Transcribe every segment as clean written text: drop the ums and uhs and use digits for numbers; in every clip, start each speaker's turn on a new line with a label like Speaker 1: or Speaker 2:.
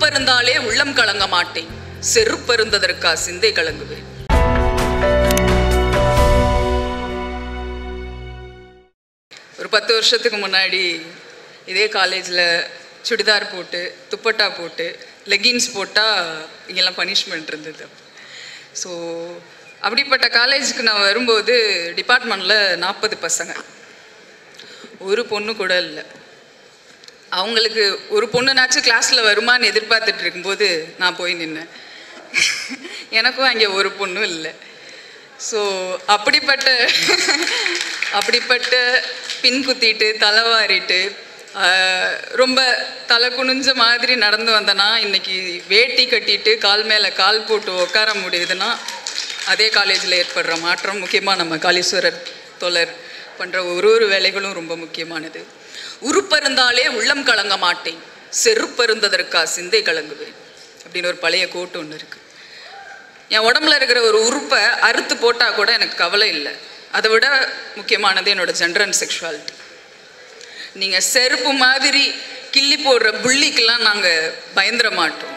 Speaker 1: உருப்பருந்தாலே உள்ளம் கலங்க மாட்டேன், செருப்பருந்ததற்கா சிந்தை கலங்குவேன். ஒரு 10 வருஷத்துக்கு முன்னாடி இதே காலேஜில் சுடிதார் போட்டு துப்பட்டா போட்டு லெகின்ஸ் போட்டால் இங்கெல்லாம் பனிஷ்மெண்ட் இருந்தது. ஸோ அப்படிப்பட்ட காலேஜுக்கு நான் வரும்போது டிபார்ட்மெண்ட்டில் 40 பசங்க, ஒரு பொண்ணு கூட இல்லை. அவங்களுக்கு ஒரு பொண்ணுனாச்சும் கிளாஸில் வருமானு எதிர்பார்த்துட்டு இருக்கும்போது நான் போய் நின்னேன். எனக்கும் அங்கே ஒரு பொண்ணும் இல்லை. ஸோ அப்படிப்பட்ட பின் குத்திட்டு தலைவாரிட்டு ரொம்ப தலை குனிஞ்ச மாதிரி நடந்து வந்தேன்னா இன்னைக்கு வேட்டி கட்டிட்டு கால் மேலே கால் போட்டு உட்கார முடியுதுன்னா அதே காலேஜில் ஏற்படுற மாற்றம். முக்கியமாக நம்ம காளீஸ்வரர் தோழர் பண்ணுற ஒரு வேலைகளும் ரொம்ப முக்கியமானது. உருப்பருந்தாலே உள்ளம் கலங்க மாட்டேன், செருப்பருந்ததற்கா சிந்தை கலங்குவேன் அப்படின்னு ஒரு பழைய கோட்டு ஒன்று இருக்குது. என் உடம்புல இருக்கிற ஒரு உறுப்பை அறுத்து போட்டால் கூட எனக்கு கவலை இல்லை. அதை விட முக்கியமானது என்னோடய ஜெண்டர் அண்ட் செக்ஷுவாலிட்டி. நீங்கள் செருப்பு மாதிரி கிள்ளி போடுற புள்ளிக்கெல்லாம் நாங்கள் பயந்துட மாட்டோம்.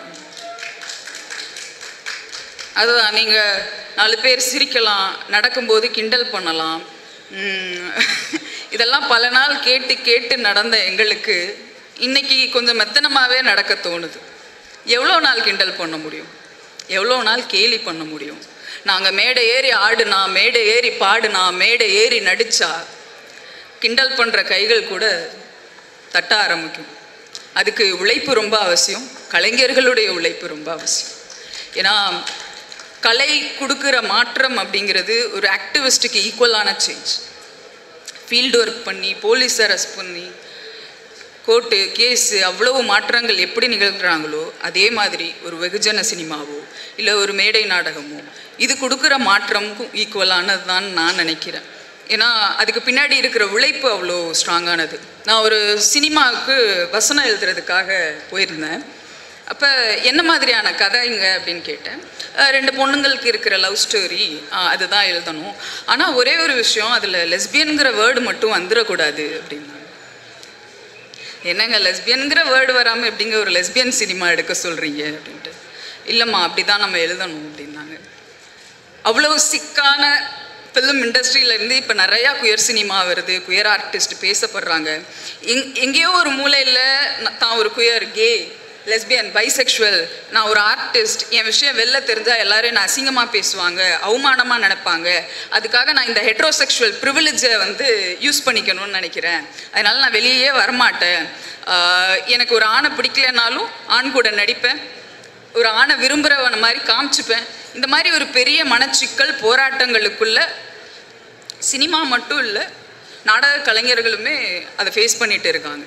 Speaker 1: அதுதான், நீங்கள் 4 பேர் சிரிக்கலாம், நடக்கும்போது கிண்டல் பண்ணலாம். இதெல்லாம் பல நாள் கேட்டு கேட்டு நடந்த எங்களுக்கு இன்னைக்கு கொஞ்சம் மெத்தனமாகவே நடக்க தோணுது. எவ்வளோ நாள் கிண்டல் பண்ண முடியும், எவ்வளோ நாள் கேலி பண்ண முடியும்? நாங்கள் மேடை ஏறி ஆடுனா, மேடை ஏறி பாடுனா, மேடை ஏறி நடித்தா கிண்டல் பண்ணுற கைகள் கூட தட்ட ஆரம்பிக்கும். அதுக்கு உழைப்பு ரொம்ப அவசியம், கலைஞர்களுடைய உழைப்பு ரொம்ப அவசியம். ஏன்னா கலை கொடுக்குற மாற்றம் அப்படிங்கிறது ஒரு ஆக்டிவிஸ்ட்டுக்கு ஈக்குவலான சேஞ்ச். ஃபீல்டு ஒர்க் பண்ணி, போலீஸை அரெஸ்ட் பண்ணி, கோர்ட்டு கேஸு அவ்வளவு மாற்றங்கள் எப்படி நிகழ்கிறாங்களோ அதே மாதிரி ஒரு வெகுஜன சினிமாவோ இல்லை ஒரு மேடை நாடகமோ இது கொடுக்குற மாற்றமுக்கும் ஈக்குவலானது தான் நான் நினைக்கிறேன். ஏன்னா அதுக்கு பின்னாடி இருக்கிற உழைப்பு அவ்வளோ ஸ்ட்ராங்கானது. நான் ஒரு சினிமாவுக்கு வசனம் எழுதுறதுக்காக போயிருந்தேன். அப்போ என்ன மாதிரியான கதைங்க அப்படின்னு கேட்டேன். 2 பொண்ணுங்களுக்கு இருக்கிற லவ் ஸ்டோரி, அதுதான் எழுதணும். ஆனால் ஒரே ஒரு விஷயம், அதில் லெஸ்பியனுங்கிற வேர்டு மட்டும் வந்துடக்கூடாது அப்படின்னாங்க. என்னங்க லெஸ்பியனுங்கிற வேர்டு வராமல் எப்படிங்க ஒரு லெஸ்பியன் சினிமா எடுக்க சொல்கிறீங்க அப்படின்ட்டு. இல்லைம்மா அப்படி தான் நம்ம எழுதணும் அப்படின்னாங்க. அவ்வளோ சிக்கான ஃபிலிம் இண்டஸ்ட்ரியிலேருந்து இப்போ நிறையா குயர் சினிமா வருது, குயர் ஆர்டிஸ்ட் பேசப்படுறாங்க. எங்கேயோ ஒரு மூலையில் தான் ஒரு குயர், கே, லெஸ்பியன், பைசெக்ஷுவல், நான் ஒரு ஆர்டிஸ்ட், என் விஷயம் வெளில தெரிஞ்சால் எல்லோரும் நான் அசிங்கமாக பேசுவாங்க, அவமானமாக நினைப்பாங்க, அதுக்காக நான் இந்த ஹெட்ரோசெக்ஷுவல் ப்ரிவிலேஜை யூஸ் பண்ணிக்கணும்னு நினைக்கிறேன், அதனால் நான் வெளியே வரமாட்டேன், எனக்கு ஒரு ஆணை பிடிக்கலனாலும் ஆண் கூட நடிப்பேன், ஒரு ஆணை விரும்புகிறவன மாதிரி காமிச்சுப்பேன். இந்த மாதிரி ஒரு பெரிய மனச்சிக்கல் போராட்டங்களுக்குள்ள சினிமா மட்டும் இல்லை, நாடக கலைஞர்களுமே அதை ஃபேஸ் பண்ணிட்டு இருக்காங்க.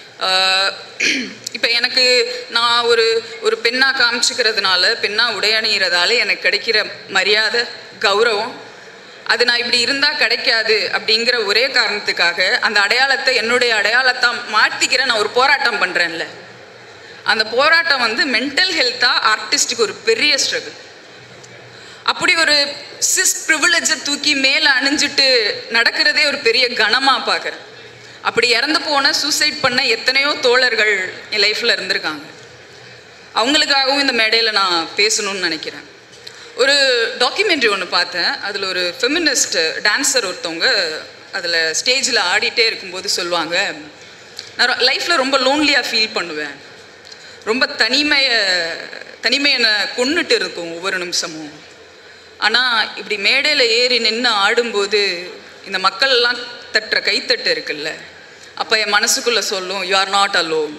Speaker 1: இப்போ எனக்கு நான் ஒரு பெண்ணாக காமிச்சிக்கிறதுனால, பெண்ணாக உடையணிகிறதால எனக்கு கிடைக்கிற மரியாதை, கௌரவம், அது நான் இப்படி இருந்தால் கிடைக்காது அப்படிங்கிற ஒரே காரணத்துக்காக அந்த அடையாளத்தை என்னுடைய அடையாளத்தை மாற்றிக்கிற நான் ஒரு போராட்டம் பண்ணுறேன்ல, அந்த போராட்டம் மென்டல் ஹெல்த்தாக ஆர்டிஸ்ட்டுக்கு ஒரு பெரிய ஸ்ட்ரகிள். அப்படி ஒரு சிஸ் ப்ரிவிலேஜை தூக்கி மேலே அணிஞ்சிட்டு நடக்கிறதே ஒரு பெரிய கனமாக பார்க்குறேன். அப்படி இறந்து போன, சூசைட் பண்ண எத்தனையோ தோழர்கள் என் லைஃப்பில் இருந்திருக்காங்க. அவங்களுக்காகவும் இந்த மேடையில் நான் பேசணும்னு நினைக்கிறேன். ஒரு டாக்குமெண்ட்ரி ஒன்று பார்த்தேன். அதில் ஒரு ஃபெமினிஸ்ட் டான்ஸர் ஒருத்தவங்க அதில் ஸ்டேஜில் ஆடிட்டே இருக்கும்போது சொல்லுவாங்க, நான் லைஃப்பில் ரொம்ப லோன்லியாக ஃபீல் பண்ணுவேன், ரொம்ப தனிமையை கொண்டுட்டு இருக்கும் ஒவ்வொரு நிமிஷமும். ஆனால் இப்படி மேடையில் ஏறி நின்று ஆடும்போது இந்த மக்கள்லாம் தட்டுற கைத்தட்டு இருக்குல்ல, அப்போ என் மனசுக்குள்ளே சொல்லும், யூ ஆர் நாட் அலோன்.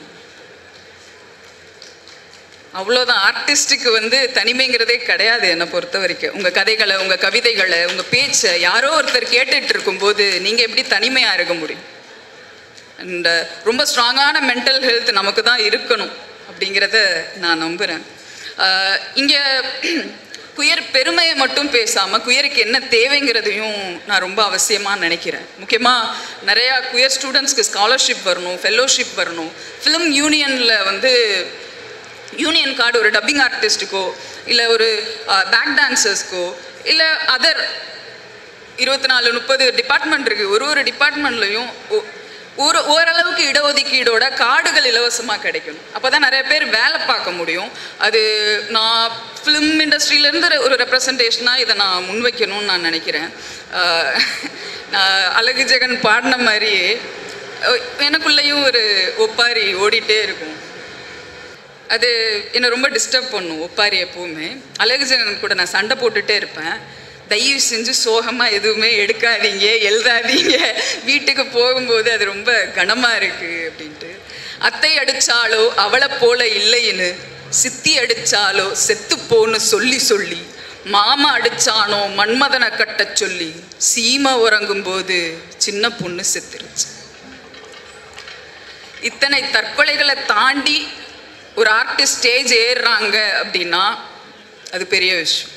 Speaker 1: அவ்வளோதான். ஆர்டிஸ்ட்டுக்கு தனிமைங்கிறதே கிடையாது என்னை பொறுத்த வரைக்கும். உங்கள் கதைகளை, உங்கள் கவிதைகளை, உங்கள் பேச்சை யாரோ ஒருத்தர் கேட்டுட்டு இருக்கும்போது நீங்கள் எப்படி தனிமையாக இருக்க முடியும்? அண்ட் ரொம்ப ஸ்ட்ராங்கான மென்டல் ஹெல்த் நமக்கு தான் இருக்கணும் அப்படிங்கிறத நான் நம்புகிறேன். இங்கே குயர் பெருமையை மட்டும் பேசாமல் குயருக்கு என்ன தேவைங்கிறதையும் நான் ரொம்ப அவசியமாக நினைக்கிறேன். முக்கியமாக நிறையா குயர் ஸ்டூடெண்ட்ஸ்க்கு ஸ்காலர்ஷிப் வரணும், ஃபெல்லோஷிப் வரணும். ஃபிலிம் யூனியனில் யூனியன் கார்டு ஒரு டப்பிங் ஆர்டிஸ்ட்டுக்கோ இல்லை ஒரு பேக் டான்சர்ஸ்க்கோ இல்லை அதர் 24-30 டிபார்ட்மெண்ட் இருக்குது. ஒரு டிபார்ட்மெண்ட்லையும் ஓரளவுக்கு இடஒதுக்கீடோட காடுகள் இலவசமாக கிடைக்கணும். அப்போ தான் நிறைய பேர் வேலை பார்க்க முடியும். அது நான் ஃபிலிம் இண்டஸ்ட்ரியிலேருந்து ஒரு ரெப்ரசன்டேஷனாக இதை நான் முன்வைக்கணும்னு நான் நினைக்கிறேன். அழகு ஜெகன் பாடின மாதிரியே எனக்குள்ளேயும் ஒரு ஒப்பாரி ஓடிட்டே இருக்கும். அது என்னை ரொம்ப டிஸ்டர்ப் பண்ணும். ஒப்பாரி எப்போவுமே அழகு ஜெகன் கூட நான் சண்டை போட்டுகிட்டே இருப்பேன். தயவு செஞ்சு சோகமாக எதுவுமே எடுக்காதீங்க, எழுதாதீங்க, வீட்டுக்கு போகும்போது அது ரொம்ப கனமாக இருக்குது அப்படின்ட்டு. அத்தை அடித்தாலோ அவளை போல இல்லைன்னு, சித்தி அடித்தாலோ செத்துப்போன்னு சொல்லி சொல்லி, மாமா அடித்தானோ மன்மதனை கட்ட சொல்லி, சீமை உறங்கும்போது சின்ன பொண்ணு செத்துருச்சு. இத்தனை தற்கொலைகளை தாண்டி ஒரு ஆர்டிஸ்ட் ஸ்டேஜ் ஏறுறாங்க அப்படின்னா அது பெரிய விஷயம்.